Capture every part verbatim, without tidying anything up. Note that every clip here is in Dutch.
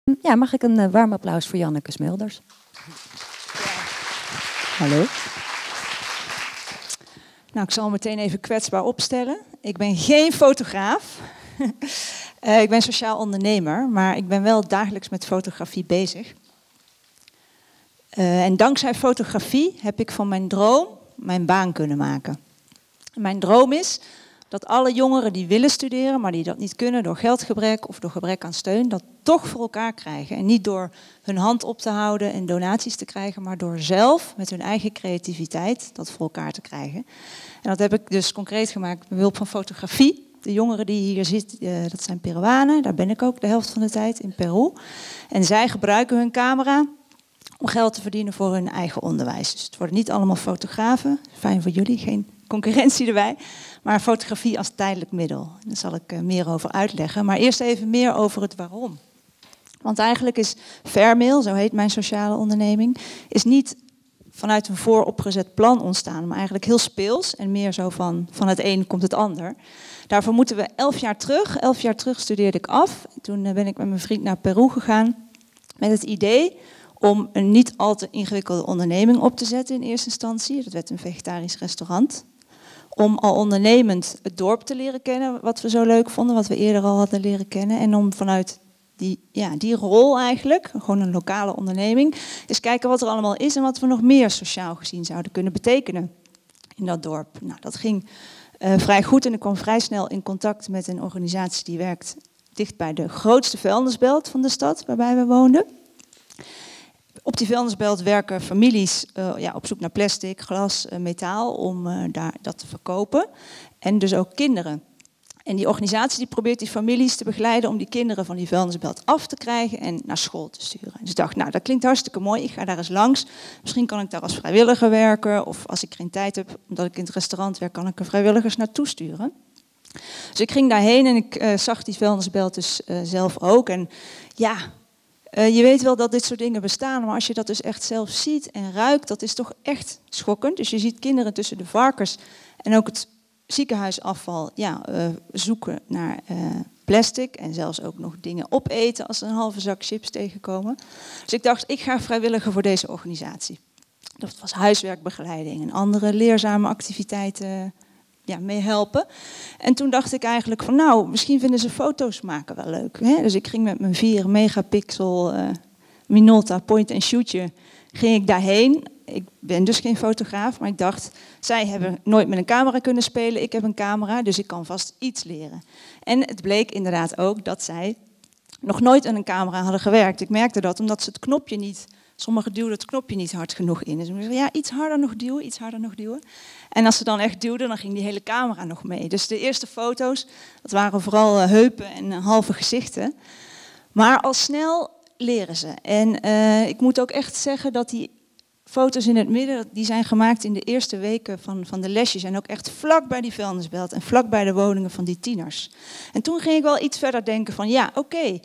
Ja, mag ik een uh, warm applaus voor Janneke Smulders? Hallo. Nou, ik zal me meteen even kwetsbaar opstellen. Ik ben geen fotograaf. uh, ik ben sociaal ondernemer, maar ik ben wel dagelijks met fotografie bezig. Uh, en dankzij fotografie heb ik van mijn droom mijn baan kunnen maken. Mijn droom is dat alle jongeren die willen studeren, maar die dat niet kunnen door geldgebrek of door gebrek aan steun, dat toch voor elkaar krijgen. En niet door hun hand op te houden en donaties te krijgen, maar door zelf met hun eigen creativiteit dat voor elkaar te krijgen. En dat heb ik dus concreet gemaakt met behulp van fotografie. De jongeren die hier zitten, dat zijn Peruanen, daar ben ik ook de helft van de tijd in Peru. En zij gebruiken hun camera om geld te verdienen voor hun eigen onderwijs. Dus het worden niet allemaal fotografen, fijn voor jullie, geen concurrentie erbij, maar fotografie als tijdelijk middel. Daar zal ik uh, meer over uitleggen. Maar eerst even meer over het waarom. Want eigenlijk is Fairmail, zo heet mijn sociale onderneming, is niet vanuit een vooropgezet plan ontstaan, maar eigenlijk heel speels en meer zo van, van het een komt het ander. Daarvoor moeten we elf jaar terug. Elf jaar terug studeerde ik af. Toen uh, ben ik met mijn vriend naar Peru gegaan met het idee om een niet al te ingewikkelde onderneming op te zetten in eerste instantie. Dat werd een vegetarisch restaurant. Om al ondernemend het dorp te leren kennen, wat we zo leuk vonden, wat we eerder al hadden leren kennen. En om vanuit die, ja, die rol eigenlijk, gewoon een lokale onderneming, eens kijken wat er allemaal is en wat we nog meer sociaal gezien zouden kunnen betekenen in dat dorp. Nou, dat ging uh, vrij goed en ik kwam vrij snel in contact met een organisatie die werkt dicht bij de grootste vuilnisbelt van de stad waarbij we woonden. Op die vuilnisbelt werken families uh, ja, op zoek naar plastic, glas, uh, metaal om uh, daar, dat te verkopen. En dus ook kinderen. En die organisatie die probeert die families te begeleiden om die kinderen van die vuilnisbelt af te krijgen en naar school te sturen. Dus ik dacht, nou dat klinkt hartstikke mooi, ik ga daar eens langs. Misschien kan ik daar als vrijwilliger werken of als ik geen tijd heb, omdat ik in het restaurant werk, kan ik er vrijwilligers naartoe sturen. Dus ik ging daarheen en ik uh, zag die vuilnisbelt dus uh, zelf ook. En ja... Uh, je weet wel dat dit soort dingen bestaan, maar als je dat dus echt zelf ziet en ruikt, dat is toch echt schokkend. Dus je ziet kinderen tussen de varkens en ook het ziekenhuisafval ja, uh, zoeken naar uh, plastic en zelfs ook nog dingen opeten als ze een halve zak chips tegenkomen. Dus ik dacht, ik ga vrijwilliger voor deze organisatie. Dat was huiswerkbegeleiding en andere leerzame activiteiten ja, mee helpen. En toen dacht ik eigenlijk van nou, misschien vinden ze foto's maken wel leuk. Hè? Dus ik ging met mijn vier megapixel uh, Minolta point-and-shootje ging ik daarheen. Ik ben dus geen fotograaf, maar ik dacht, zij hebben nooit met een camera kunnen spelen. Ik heb een camera, dus ik kan vast iets leren. En het bleek inderdaad ook dat zij nog nooit aan een camera hadden gewerkt. Ik merkte dat omdat ze het knopje niet... Sommigen duwden het knopje niet hard genoeg in. Dus ik zei, ja, iets harder nog duwen, iets harder nog duwen. En als ze dan echt duwden, dan ging die hele camera nog mee. Dus de eerste foto's, dat waren vooral heupen en halve gezichten. Maar al snel leren ze. En uh, ik moet ook echt zeggen dat die foto's in het midden, die zijn gemaakt in de eerste weken van, van de lesjes. En ook echt vlak bij die vuilnisbelt en vlak bij de woningen van die tieners. En toen ging ik wel iets verder denken van, ja, oké. Okay,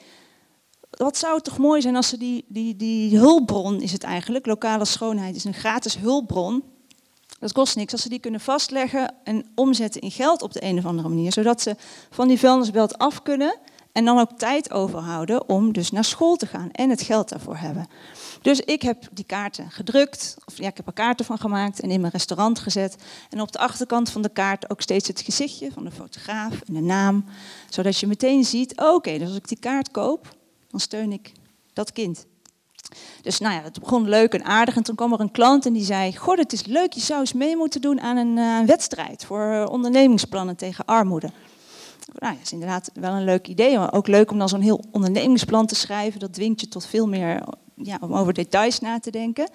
wat zou het toch mooi zijn als ze die, die, die hulpbron is het eigenlijk, lokale schoonheid is een gratis hulpbron. Dat kost niks, als ze die kunnen vastleggen en omzetten in geld op de een of andere manier. Zodat ze van die vuilnisbelt af kunnen en dan ook tijd overhouden om dus naar school te gaan en het geld daarvoor hebben. Dus ik heb die kaarten gedrukt, of ja, ik heb er kaarten van gemaakt en in mijn restaurant gezet. En op de achterkant van de kaart ook steeds het gezichtje van de fotograaf en de naam. Zodat je meteen ziet, oké, okay, dus als ik die kaart koop, dan steun ik dat kind. Dus nou ja, het begon leuk en aardig. En toen kwam er een klant en die zei, goh, het is leuk, je zou eens mee moeten doen aan een uh, wedstrijd voor uh, ondernemingsplannen tegen armoede. Nou, dat is inderdaad wel een leuk idee, maar ook leuk om dan zo'n heel ondernemingsplan te schrijven. Dat dwingt je tot veel meer, ja, om over details na te denken.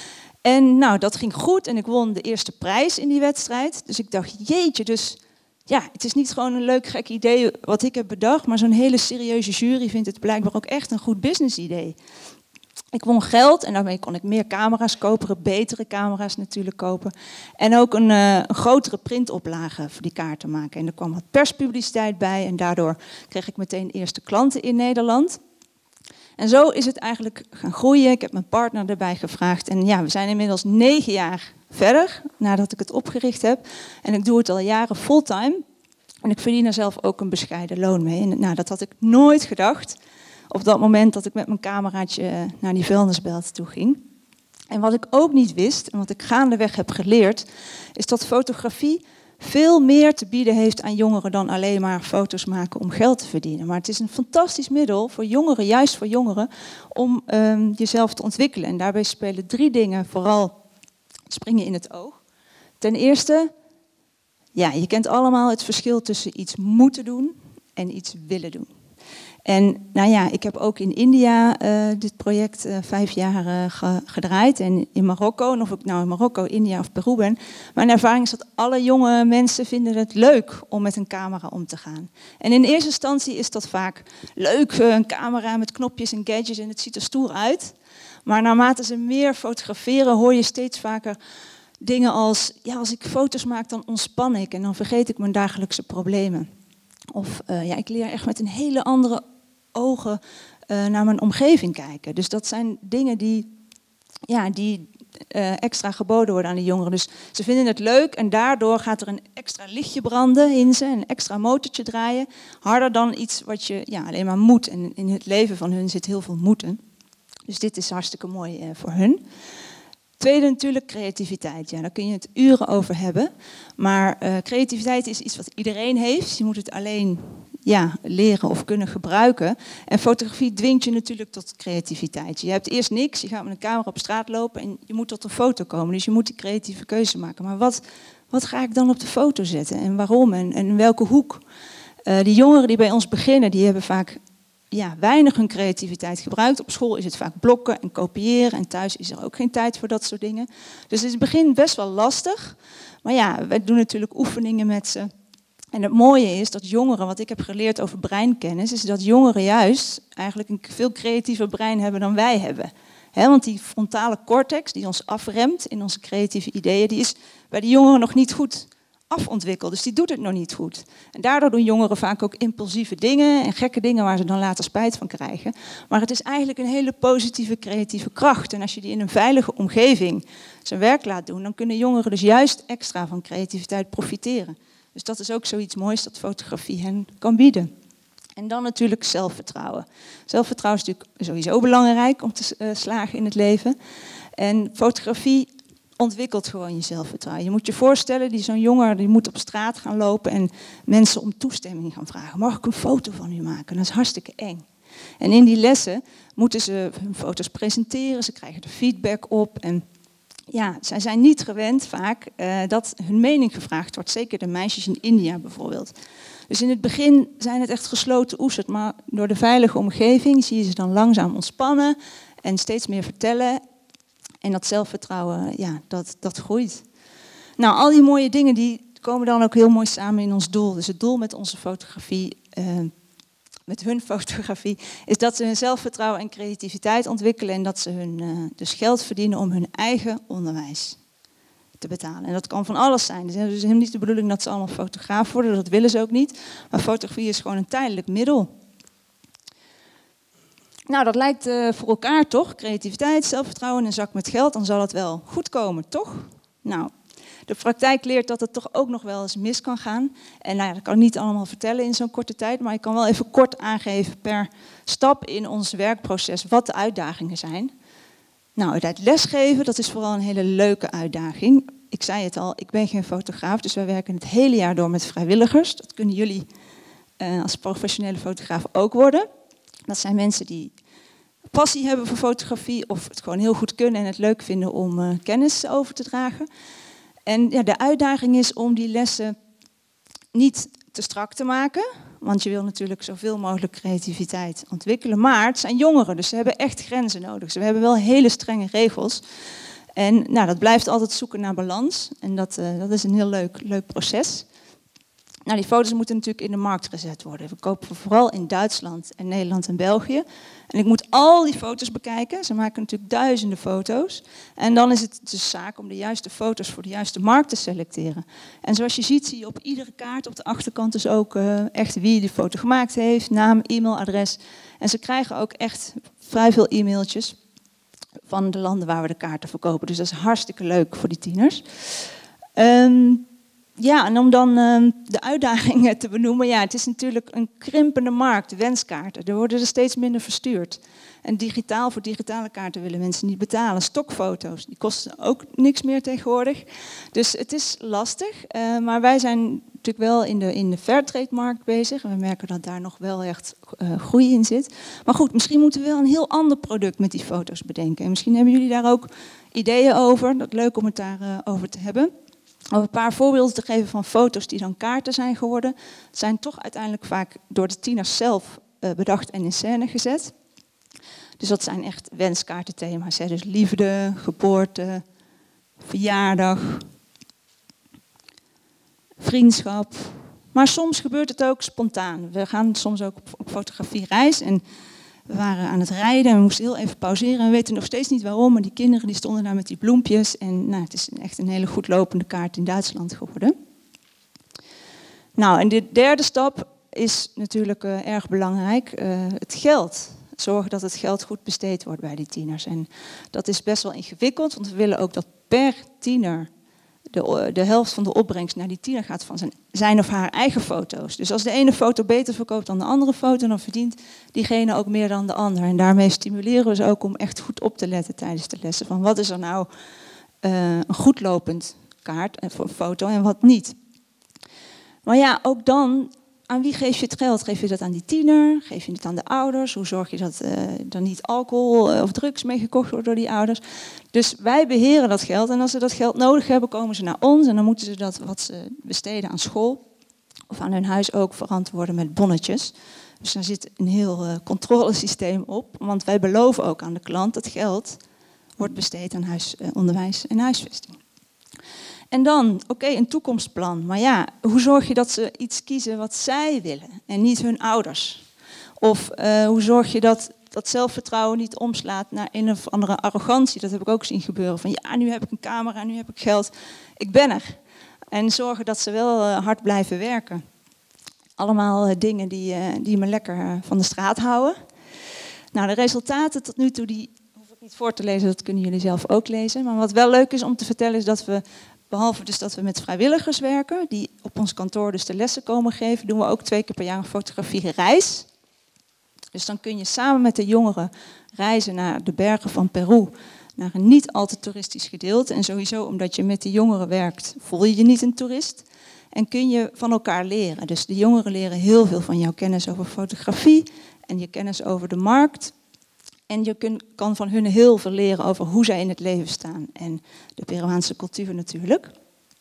En nou, dat ging goed en ik won de eerste prijs in die wedstrijd. Dus ik dacht, jeetje, dus ja, het is niet gewoon een leuk gek idee wat ik heb bedacht, maar zo'n hele serieuze jury vindt het blijkbaar ook echt een goed business idee. Ik won geld en daarmee kon ik meer camera's kopen, betere camera's natuurlijk kopen. En ook een, uh, een grotere printoplage voor die kaarten maken. En er kwam wat perspubliciteit bij en daardoor kreeg ik meteen eerste klanten in Nederland. En zo is het eigenlijk gaan groeien. Ik heb mijn partner erbij gevraagd. En ja, we zijn inmiddels negen jaar verder nadat ik het opgericht heb. En ik doe het al jaren fulltime. En ik verdien er zelf ook een bescheiden loon mee. En nou, dat had ik nooit gedacht. op dat moment dat ik met mijn cameraatje naar die vuilnisbelt toe ging. En wat ik ook niet wist, en wat ik gaandeweg heb geleerd, is dat fotografie veel meer te bieden heeft aan jongeren dan alleen maar foto's maken om geld te verdienen. Maar het is een fantastisch middel voor jongeren, juist voor jongeren, om um, jezelf te ontwikkelen. En daarbij spelen drie dingen vooral springen in het oog. Ten eerste, ja, je kent allemaal het verschil tussen iets moeten doen en iets willen doen. En nou ja, ik heb ook in India uh, dit project uh, vijf jaar uh, ge gedraaid. En in Marokko, en of ik nou in Marokko, India of Peru ben. Mijn ervaring is dat alle jonge mensen vinden het leuk om met een camera om te gaan. En in eerste instantie is dat vaak leuk, uh, een camera met knopjes en gadgets en het ziet er stoer uit. Maar naarmate ze meer fotograferen hoor je steeds vaker dingen als, ja, als ik foto's maak dan ontspan ik en dan vergeet ik mijn dagelijkse problemen. Of uh, ja, ik leer echt met een hele andere ogen uh, naar mijn omgeving kijken. Dus dat zijn dingen die, ja, die uh, extra geboden worden aan de jongeren. Dus ze vinden het leuk en daardoor gaat er een extra lichtje branden in ze, een extra motortje draaien. Harder dan iets wat je ja, alleen maar moet. En in het leven van hun zit heel veel moeten. Dus dit is hartstikke mooi uh, voor hun. Tweede natuurlijk creativiteit. Ja, daar kun je het uren over hebben. Maar uh, creativiteit is iets wat iedereen heeft. Je moet het alleen ja, leren of kunnen gebruiken. En fotografie dwingt je natuurlijk tot creativiteit. Je hebt eerst niks, je gaat met een camera op straat lopen en je moet tot een foto komen. Dus je moet die creatieve keuze maken. Maar wat, wat ga ik dan op de foto zetten? En waarom? En, en in welke hoek? Uh, die jongeren die bij ons beginnen, die hebben vaak ja, weinig hun creativiteit gebruikt. Op school is het vaak blokken en kopiëren. En thuis is er ook geen tijd voor dat soort dingen. Dus het is in het begin best wel lastig. Maar ja, we doen natuurlijk oefeningen met ze. En het mooie is dat jongeren, wat ik heb geleerd over breinkennis, is dat jongeren juist eigenlijk een veel creatiever brein hebben dan wij hebben. He, want die frontale cortex die ons afremt in onze creatieve ideeën, die is bij de jongeren nog niet goed afontwikkeld. Dus die doet het nog niet goed. En daardoor doen jongeren vaak ook impulsieve dingen en gekke dingen waar ze dan later spijt van krijgen. Maar het is eigenlijk een hele positieve creatieve kracht. En als je die in een veilige omgeving zijn werk laat doen, dan kunnen jongeren dus juist extra van creativiteit profiteren. Dus dat is ook zoiets moois dat fotografie hen kan bieden. En dan natuurlijk zelfvertrouwen. Zelfvertrouwen is natuurlijk sowieso belangrijk om te uh, slagen in het leven. En fotografie ontwikkelt gewoon je zelfvertrouwen. Je moet je voorstellen, die zo'n jongen die moet op straat gaan lopen en mensen om toestemming gaan vragen. Mag ik een foto van u maken? Dat is hartstikke eng. En in die lessen moeten ze hun foto's presenteren, ze krijgen er feedback op. En ja, zij zijn niet gewend vaak uh, dat hun mening gevraagd wordt. Zeker de meisjes in India bijvoorbeeld. Dus in het begin zijn het echt gesloten oesters, maar door de veilige omgeving zie je ze dan langzaam ontspannen en steeds meer vertellen. En dat zelfvertrouwen, ja, dat, dat groeit. Nou, al die mooie dingen die komen dan ook heel mooi samen in ons doel. Dus het doel met onze fotografie, uh, met hun fotografie, is dat ze hun zelfvertrouwen en creativiteit ontwikkelen en dat ze hun uh, dus geld verdienen om hun eigen onderwijs te betalen. En dat kan van alles zijn. Het is dus helemaal niet de bedoeling dat ze allemaal fotograaf worden, dat willen ze ook niet. Maar fotografie is gewoon een tijdelijk middel. Nou, dat lijkt uh, voor elkaar toch? Creativiteit, zelfvertrouwen en een zak met geld, dan zal het wel goed komen, toch? Nou, de praktijk leert dat het toch ook nog wel eens mis kan gaan. En nou ja, dat kan ik niet allemaal vertellen in zo'n korte tijd, maar ik kan wel even kort aangeven per stap in ons werkproces wat de uitdagingen zijn. Nou, het lesgeven, dat is vooral een hele leuke uitdaging. Ik zei het al, ik ben geen fotograaf, dus wij werken het hele jaar door met vrijwilligers. Dat kunnen jullie uh, als professionele fotograaf ook worden. Dat zijn mensen die passie hebben voor fotografie of het gewoon heel goed kunnen en het leuk vinden om uh, kennis over te dragen. En ja, de uitdaging is om die lessen niet te strak te maken, want je wil natuurlijk zoveel mogelijk creativiteit ontwikkelen. Maar het zijn jongeren, dus ze hebben echt grenzen nodig. Ze hebben wel hele strenge regels. En nou, dat blijft altijd zoeken naar balans. En dat, uh, dat is een heel leuk, leuk proces. Nou, die foto's moeten natuurlijk in de markt gezet worden. We kopen vooral in Duitsland en Nederland en België. En ik moet al die foto's bekijken. Ze maken natuurlijk duizenden foto's. En dan is het dus zaak om de juiste foto's voor de juiste markt te selecteren. En zoals je ziet, zie je op iedere kaart op de achterkant dus ook uh, echt wie de foto gemaakt heeft. Naam, e-mailadres. En ze krijgen ook echt vrij veel e-mailtjes van de landen waar we de kaarten verkopen. Dus dat is hartstikke leuk voor die tieners. Um, ja, en om dan uh, de uitdagingen te benoemen. Ja, het is natuurlijk een krimpende markt, wenskaarten. Er worden er steeds minder verstuurd. En digitaal, voor digitale kaarten willen mensen niet betalen. Stokfoto's, die kosten ook niks meer tegenwoordig. Dus het is lastig. Uh, maar wij zijn natuurlijk wel in de, in de Fairtrade-markt bezig. En we merken dat daar nog wel echt uh, groei in zit. Maar goed, misschien moeten we wel een heel ander product met die foto's bedenken. En misschien hebben jullie daar ook ideeën over. Dat is leuk om het daarover uh, te hebben. Om een paar voorbeelden te geven van foto's die dan kaarten zijn geworden. Zijn toch uiteindelijk vaak door de tieners zelf uh, bedacht en in scène gezet. Dus dat zijn echt wenskaartenthema's. Hè? Dus liefde, geboorte, verjaardag, vriendschap. Maar soms gebeurt het ook spontaan. We gaan soms ook op, op fotografiereis. En we waren aan het rijden en we moesten heel even pauzeren. En we weten nog steeds niet waarom. Maar die kinderen die stonden daar met die bloempjes. En nou, het is echt een hele goed lopende kaart in Duitsland geworden. Nou, en de derde stap is natuurlijk uh, erg belangrijk. Uh, het geld. Zorgen dat het geld goed besteed wordt bij die tieners. En dat is best wel ingewikkeld. Want we willen ook dat per tiener de, de helft van de opbrengst naar die tiener gaat van zijn, zijn of haar eigen foto's. Dus als de ene foto beter verkoopt dan de andere foto, dan verdient diegene ook meer dan de ander. En daarmee stimuleren we ze ook om echt goed op te letten tijdens de lessen. Van wat is er nou uh, een goed lopend kaart voor foto en wat niet. Maar ja, ook dan, aan wie geef je het geld? Geef je dat aan die tiener? Geef je het aan de ouders? Hoe zorg je dat uh, er niet alcohol of drugs mee gekocht wordt door die ouders? Dus wij beheren dat geld en als ze dat geld nodig hebben, komen ze naar ons en dan moeten ze dat wat ze besteden aan school of aan hun huis ook verantwoorden met bonnetjes. Dus daar zit een heel uh, controlesysteem op, want wij beloven ook aan de klant dat geld wordt besteed aan huisonderwijs uh, en huisvesting. En dan, oké, okay, een toekomstplan. Maar ja, hoe zorg je dat ze iets kiezen wat zij willen en niet hun ouders? Of uh, hoe zorg je dat dat zelfvertrouwen niet omslaat naar een of andere arrogantie? Dat heb ik ook zien gebeuren. Van ja, nu heb ik een camera, nu heb ik geld. Ik ben er. En zorgen dat ze wel uh, hard blijven werken. Allemaal uh, dingen die, uh, die me lekker uh, van de straat houden. Nou, de resultaten tot nu toe, die hoef ik niet voor te lezen. Dat kunnen jullie zelf ook lezen. Maar wat wel leuk is om te vertellen is dat we, behalve dus dat we met vrijwilligers werken, die op ons kantoor dus de lessen komen geven, doen we ook twee keer per jaar een fotografiereis. Dus dan kun je samen met de jongeren reizen naar de bergen van Peru, naar een niet al te toeristisch gedeelte. En sowieso omdat je met de jongeren werkt, voel je je niet een toerist. En kun je van elkaar leren. Dus de jongeren leren heel veel van jouw kennis over fotografie en je kennis over de markt. En je kun, kan van hun heel veel leren over hoe zij in het leven staan. En de Peruaanse cultuur natuurlijk.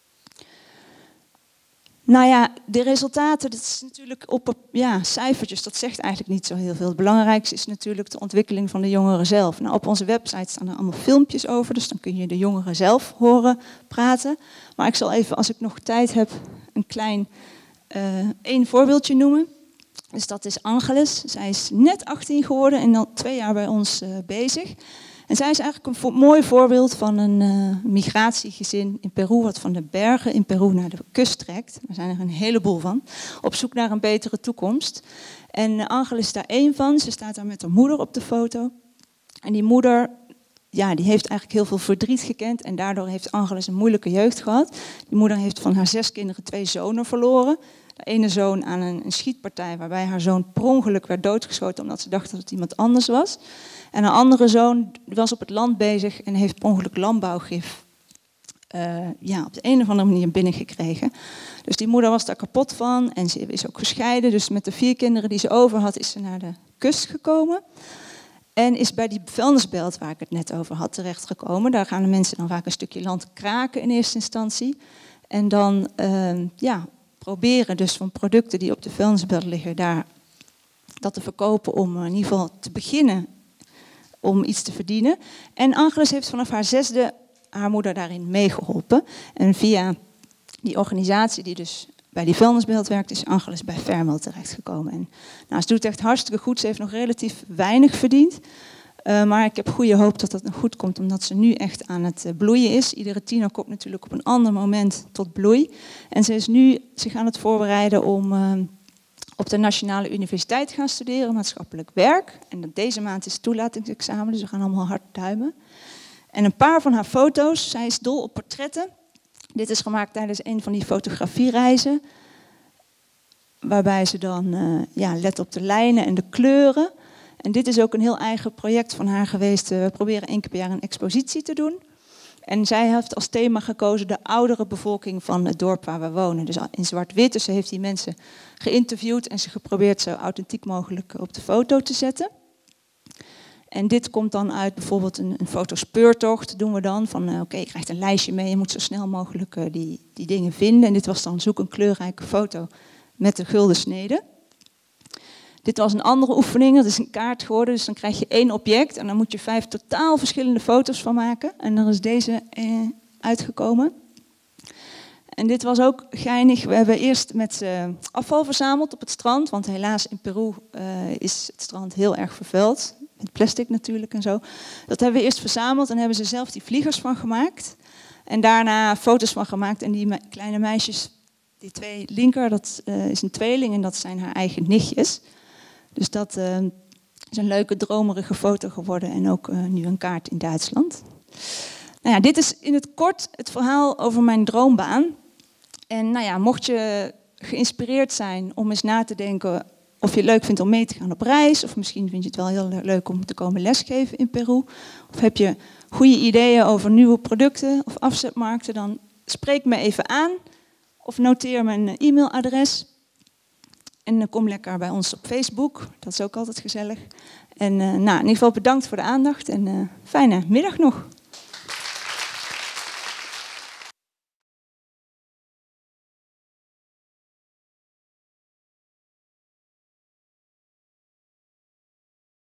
Nou ja, de resultaten, dat is natuurlijk op ja, cijfertjes, dat zegt eigenlijk niet zo heel veel. Het belangrijkste is natuurlijk de ontwikkeling van de jongeren zelf. Nou, op onze website staan er allemaal filmpjes over, dus dan kun je de jongeren zelf horen praten. Maar ik zal even, als ik nog tijd heb, een klein uh, één voorbeeldje noemen. Dus dat is Angeles. Zij is net achttien geworden en al twee jaar bij ons uh, bezig. En zij is eigenlijk een vo- mooi voorbeeld van een uh, migratiegezin in Peru, wat van de bergen in Peru naar de kust trekt. Er zijn er een heleboel van, op zoek naar een betere toekomst. En uh, Angel is daar één van. Ze staat daar met haar moeder op de foto. En die moeder, ja, die heeft eigenlijk heel veel verdriet gekend en daardoor heeft Angeles een moeilijke jeugd gehad. Die moeder heeft van haar zes kinderen twee zonen verloren. De ene zoon aan een, een schietpartij waarbij haar zoon per ongeluk werd doodgeschoten omdat ze dacht dat het iemand anders was. En een andere zoon was op het land bezig en heeft per ongeluk landbouwgif uh, ja, op de een of andere manier binnengekregen. Dus die moeder was daar kapot van en ze is ook gescheiden. Dus met de vier kinderen die ze over had is ze naar de kust gekomen. En is bij die vuilnisbelt waar ik het net over had terechtgekomen. Daar gaan de mensen dan vaak een stukje land kraken in eerste instantie. En dan uh, ja, proberen dus van producten die op de vuilnisbelt liggen, daar dat te verkopen om in ieder geval te beginnen om iets te verdienen. En Angeles heeft vanaf haar zesde haar moeder daarin meegeholpen. En via die organisatie die dus bij die vuilnisbelt werkt, is Angeles bij Fairmail terechtgekomen. En nou, ze doet het echt hartstikke goed. Ze heeft nog relatief weinig verdiend. Uh, maar ik heb goede hoop dat dat nog goed komt, omdat ze nu echt aan het uh, bloeien is. Iedere tiener komt natuurlijk op een ander moment tot bloei. En ze is nu zich aan het voorbereiden om uh, op de Nationale Universiteit te gaan studeren, maatschappelijk werk. En deze maand is het toelatingsexamen, dus we gaan allemaal hard duimen. En een paar van haar foto's, zij is dol op portretten. Dit is gemaakt tijdens een van die fotografiereizen. Waarbij ze dan uh, ja, let op de lijnen en de kleuren. En dit is ook een heel eigen project van haar geweest. We proberen één keer per jaar een expositie te doen. En zij heeft als thema gekozen de oudere bevolking van het dorp waar we wonen. Dus in zwart-wit. Dus ze heeft die mensen geïnterviewd en ze geprobeerd zo authentiek mogelijk op de foto te zetten. En dit komt dan uit bijvoorbeeld een, een fotospeurtocht doen we dan. Van uh, oké, okay, je krijgt een lijstje mee, je moet zo snel mogelijk uh, die, die dingen vinden. En dit was dan zoek een kleurrijke foto met de gulden snede. Dit was een andere oefening, dat is een kaart geworden. Dus dan krijg je één object en dan moet je vijf totaal verschillende foto's van maken. En dan is deze eh, uitgekomen. En dit was ook geinig. We hebben eerst met uh, afval verzameld op het strand. Want helaas in Peru uh, is het strand heel erg vervuild. Met plastic natuurlijk en zo. Dat hebben we eerst verzameld en hebben ze zelf die vliegers van gemaakt. En daarna foto's van gemaakt. En die me- kleine meisjes, die twee linker, dat uh, is een tweeling en dat zijn haar eigen nichtjes. Dus dat uh, is een leuke, dromerige foto geworden. En ook uh, nu een kaart in Duitsland. Nou ja, dit is in het kort het verhaal over mijn droombaan. En nou ja, mocht je geïnspireerd zijn om eens na te denken of je het leuk vindt om mee te gaan op reis, of misschien vind je het wel heel leuk om te komen lesgeven in Peru, of heb je goede ideeën over nieuwe producten of afzetmarkten, dan spreek me even aan of noteer mijn e-mailadres. En dan kom lekker bij ons op Facebook, dat is ook altijd gezellig. En uh, nou, in ieder geval bedankt voor de aandacht en uh, fijne middag nog.